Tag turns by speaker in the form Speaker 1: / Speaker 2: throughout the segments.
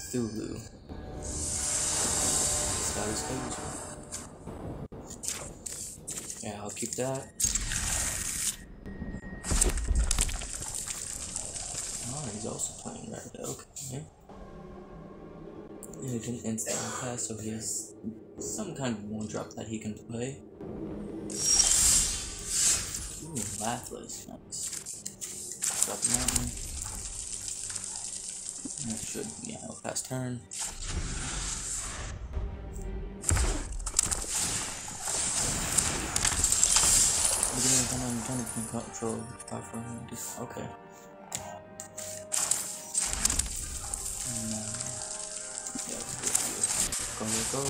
Speaker 1: Cthulhu. Status page. Yeah, I'll keep that. Oh, he's also playing red. Okay. Yeah, he didn't instantly pass, so he has some kind of one drop that he can play. Ooh, Laughless. Nice. Drop mountain. That should, yeah, I'll pass turn. Beginning of I'm trying to control powerful. Okay. Yeah, go.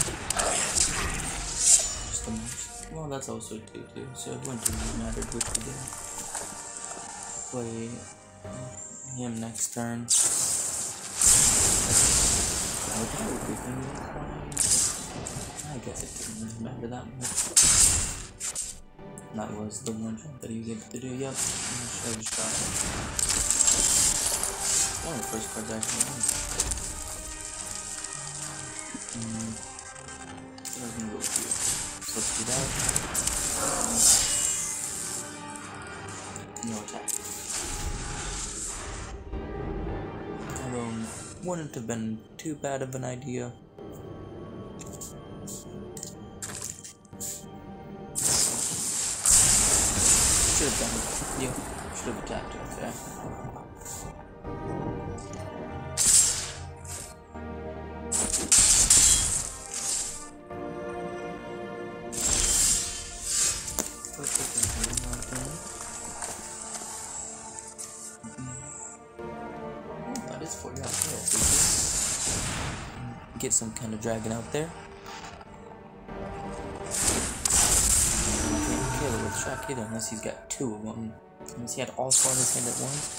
Speaker 1: Just the most. Well, that's also 2-2, so it wouldn't really matter which we did. Play him next turn. I guess it didn't really matter that much. That was the one jump that he was able to do. Yep, show his shot. One of the first cards actually won. So I was gonna go with you. So let's do that. No attack. Although, wouldn't have been too bad of an idea. Should have done it. Yeah, should have attacked it, okay. That is for you out there. Get some kind of dragon out there. With shock either, unless he's got two of them. Unless he had all four in his hand at once.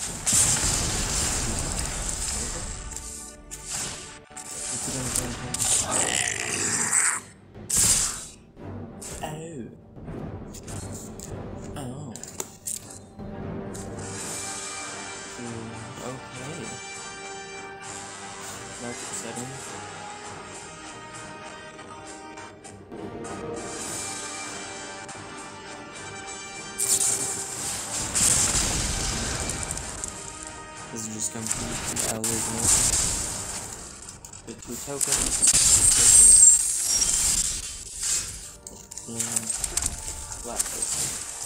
Speaker 1: Oh. Okay. That's upsetting. This is just going to be our original. Put 2 tokens. And black token.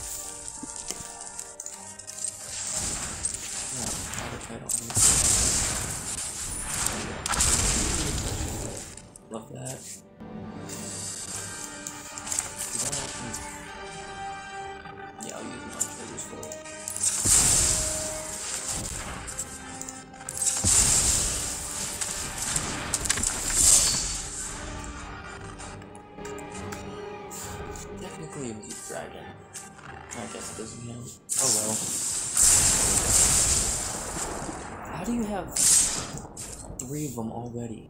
Speaker 1: Yeah, love that. Yeah, I'll use my treasures for it. Technically it was a dragon. I guess it doesn't count. Oh well. How do you have 3 of them already?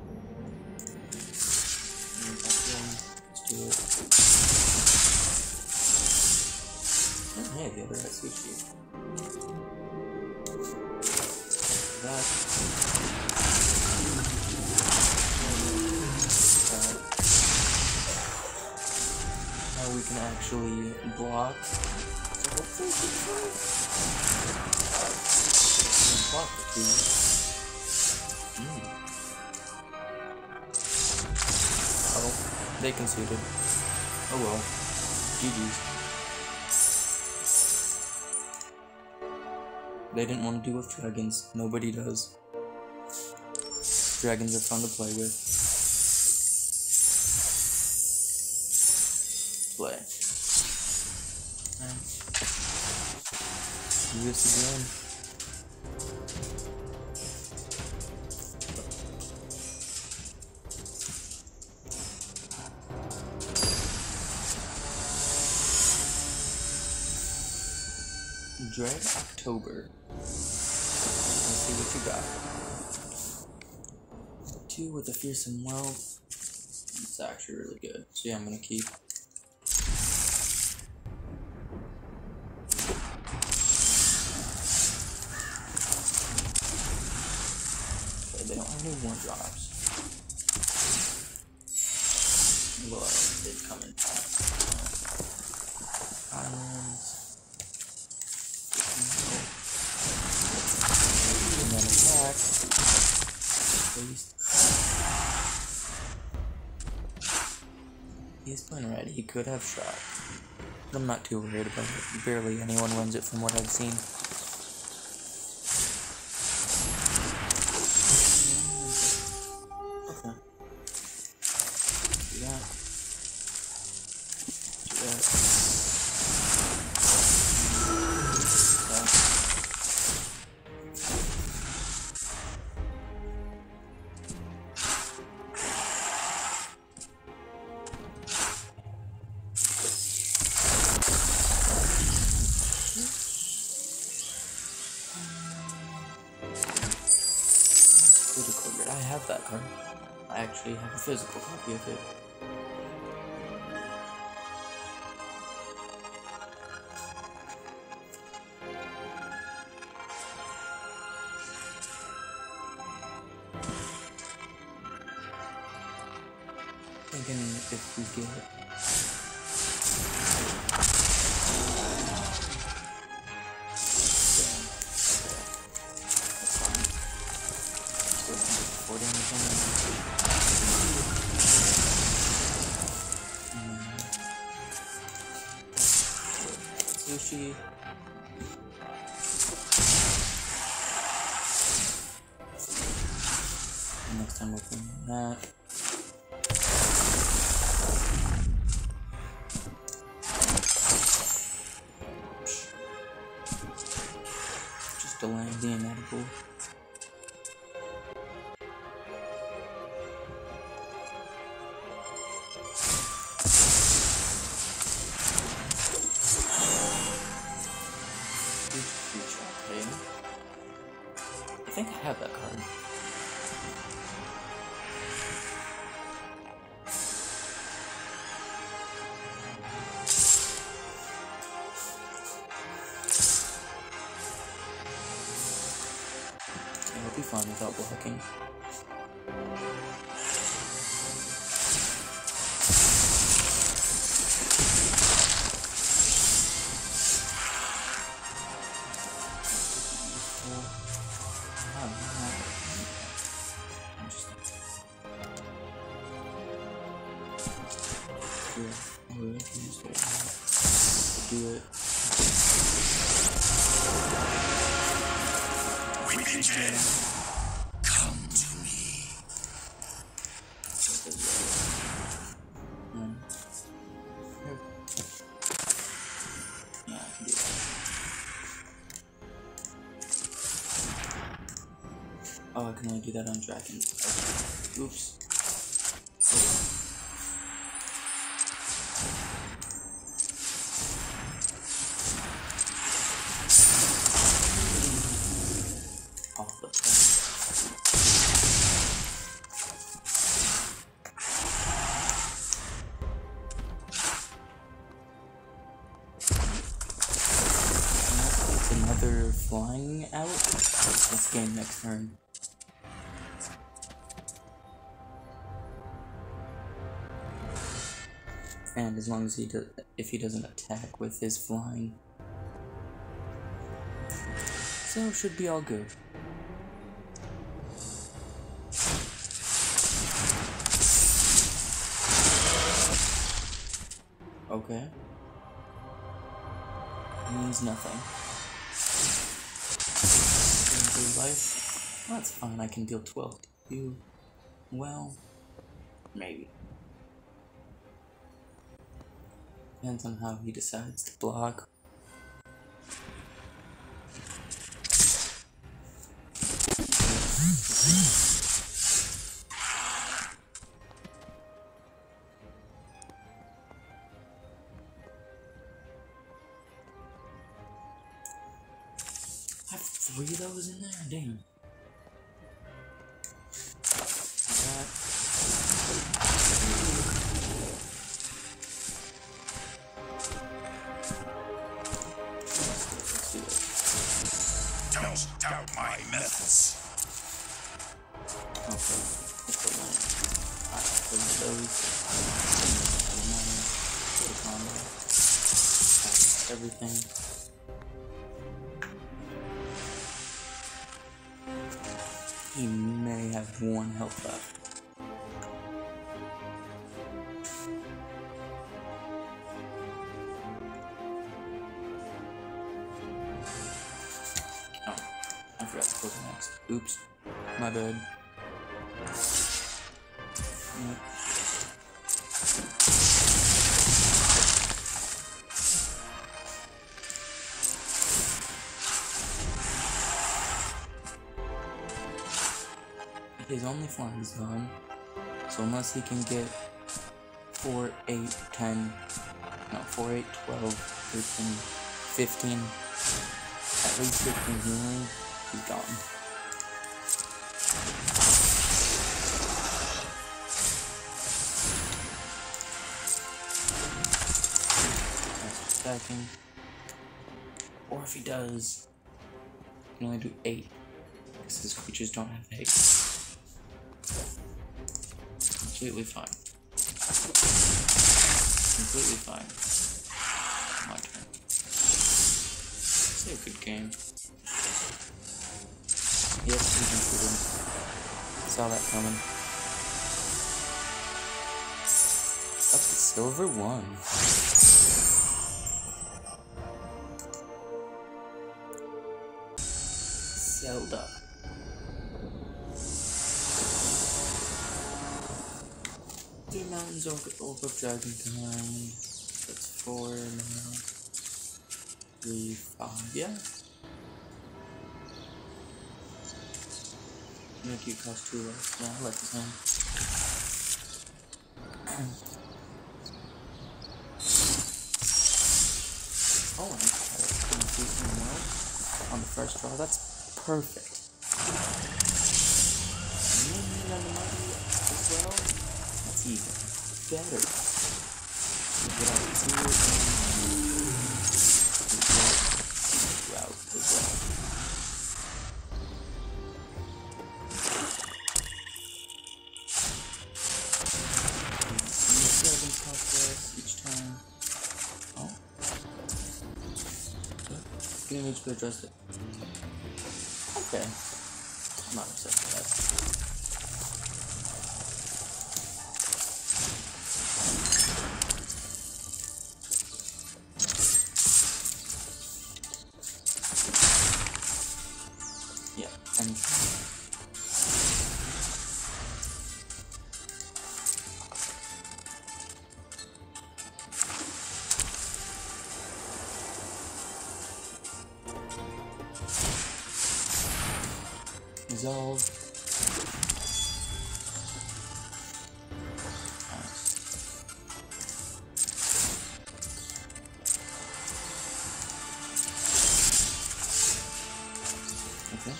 Speaker 1: Let's do it. Oh, hey, the other has sushi. That. Now we can actually block. So hopefully we can block the 2. Oh, they conceded. Oh well. GG's. They didn't want to deal with dragons. Nobody does. Dragons are fun to play with. Play. Do this again. Dread October. Let's see what you got. 2 with a fearsome wealth. It's actually really good. So yeah, I'm gonna keep. They don't have any more drops. Well, they come in fast. Islands. And then attack. Please. He's playing red. He could have shot. But I'm not too worried about it. Barely anyone runs it from what I've seen. Okay. Do that. Do that. Physical grid. I have that card. I actually have a physical copy of it. Thinking if we get sushi. Next time we'll put that. Just a land the inedible. I think I have that card. It'll be fine without blocking. Do it.
Speaker 2: We begin. Come to me.
Speaker 1: Yeah, I can do that. Oh, I can only do that on dragons. Okay. Oops. Another flying out. Let's game next turn. And as long as he does, if he doesn't attack with his flying, so should be all good. Okay. Means nothing. Life. Well, that's fine. I can deal 12 to you. Well, maybe. Depends on how he decides to block. I have 3 of those in there? Damn.
Speaker 2: Don't doubt my methods.
Speaker 1: Oh, Okay, hit the lamp. Alright, close those. Get a combo. That's everything. He may have 1 health left. Oh, I forgot to close next. Oops, my bad. Yep. His only flying is gone, so unless he can get 4, 8, 10, no, 4, 8, 12, 13, 15, at least 15 healing, he's gone. That's attacking. Or if he does, he can only do 8, because his creatures don't have 8. Completely fine. Completely fine. My turn. It's a good game. Yep, we can shoot him. Saw that coming. Up to silver 1. Zelda. Three mountains, orc of dragonkind. That's 4 now. 3, 5, yeah. Make you cost 2 less. Yeah, I like this one. Oh, and I increasing well on the first draw. That's perfect. And then on the money as well. That's even better. Get out of here and route as well. Each time. Oh. Getting each to adjust it. Okay. I'm not upset with that. Yeah, and resolve. Okay.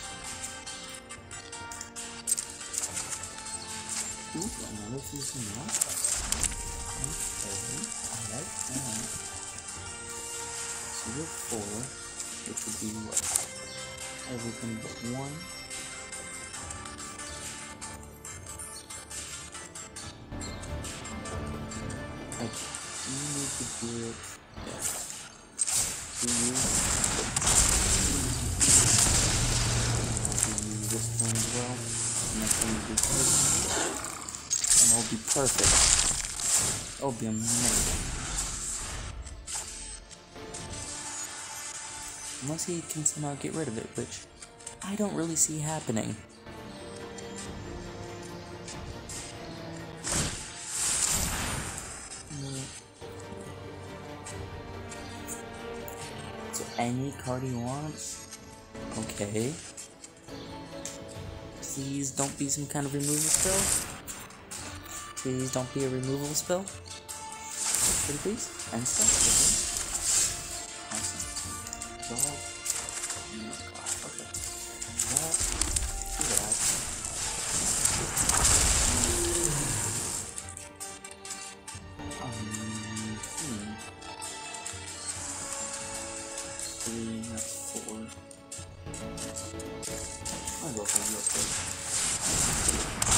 Speaker 1: Ooh, another season up. Okay, I like that. So you're 4, which would be what? Everything but 1. Okay, you need to do it. Yeah. Do you? I'll do this one as well. And that's going to be perfect. And it'll be perfect. It'll be amazing. Unless he can somehow get rid of it, which I don't really see happening. So any card he wants? Okay. Please don't be some kind of removal spell. Please don't be a removal spell. Pretty please? And stuff. Okay. Awesome. Go ahead. Oh god, okay. That. Do that. 3, that's 4. I'll go for you up there.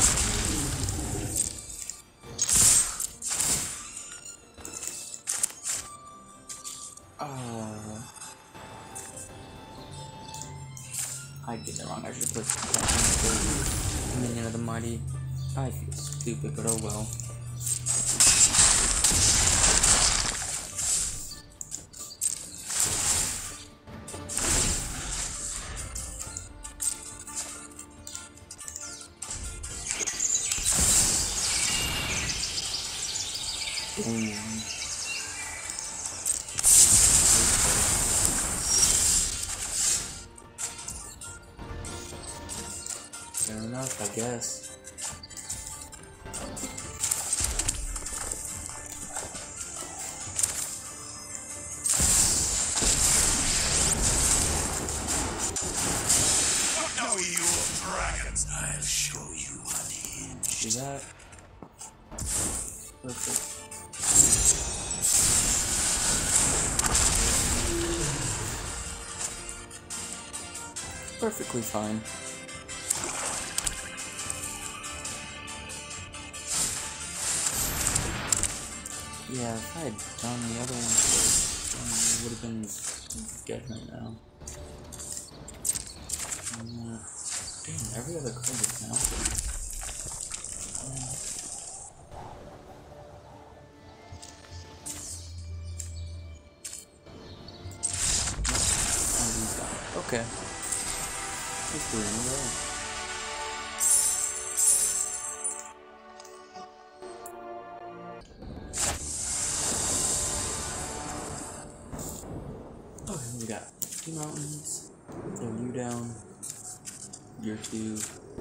Speaker 1: I did it wrong. I should put Minion of the Mighty. I feel stupid, but oh well. Fair enough, I guess.
Speaker 2: Know you dragons, I'll show you unhinged.
Speaker 1: See that? Perfect. Perfectly fine. Yeah, if I had done the other one first, I would have been dead right now. Damn, every other card is now. Okay. Just 3 in a row. Okay, we got 2 mountains. Throw you down. You're 2. You're 3,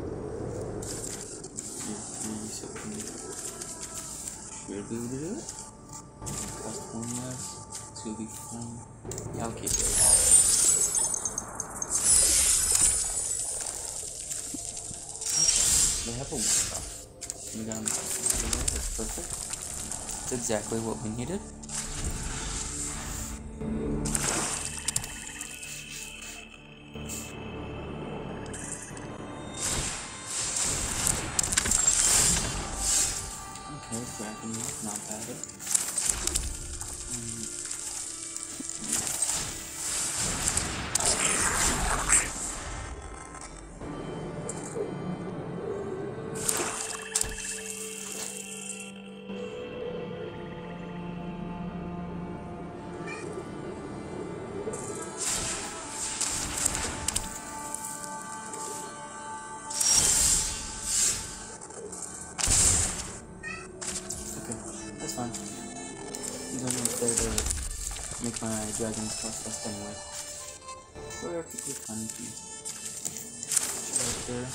Speaker 1: so we can should be able to do it. Cost 1 less. This will be fun. Yeah, I'll keep it. They have a 1-drop. We got them out of there. That's perfect. That's exactly what we needed. Okay, dragon lock, not bad. That's fine. He's only there to make my dragons cost less anyway. Perfectly fine too. Right there.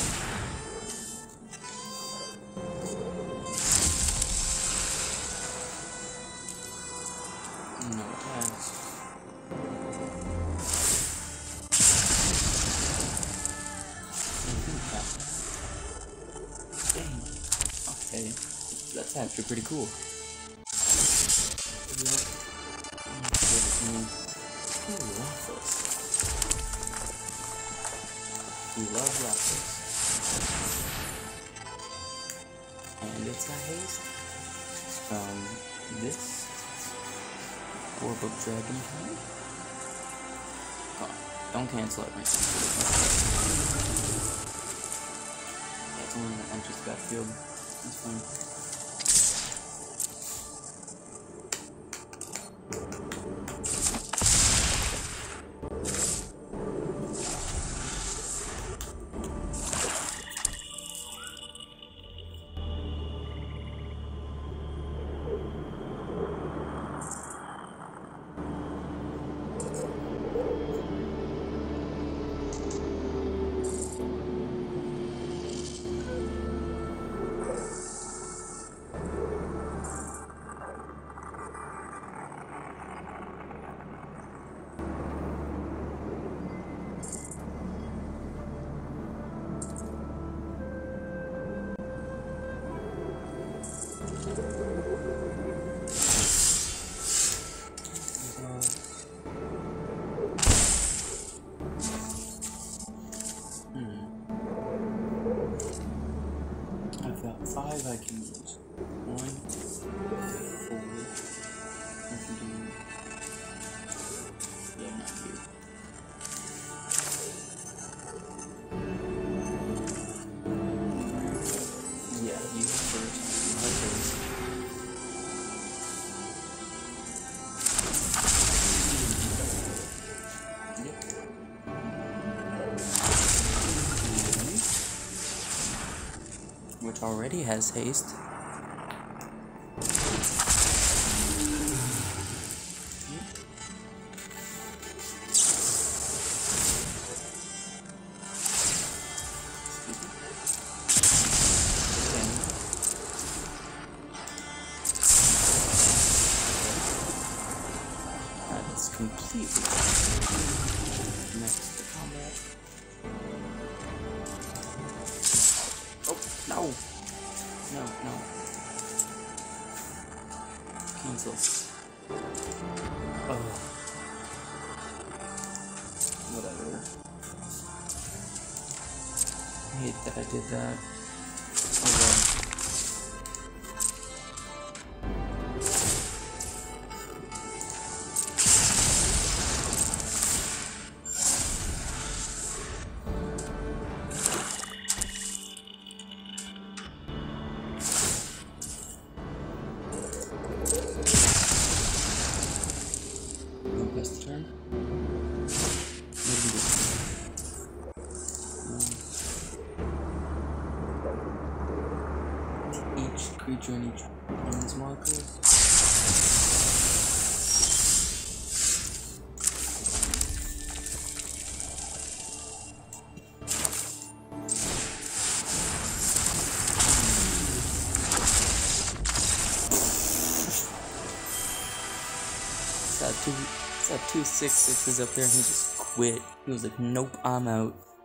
Speaker 1: No attacks. Dang. Okay. That's actually pretty cool. We love Lapis. And it's a haste from this Orb of Dragon Time. Oh, don't cancel it, right? That's only when it enters the battlefield. That's fine. which already has haste. That's completely next to combat. Oh, no! No. Cancel. Oh. Whatever. I hate that I did that. Oh well. Best turn. What do we do? Each creature in each opponent's marker. Saw two 6/6s up there and he just quit. He was like, nope, I'm out.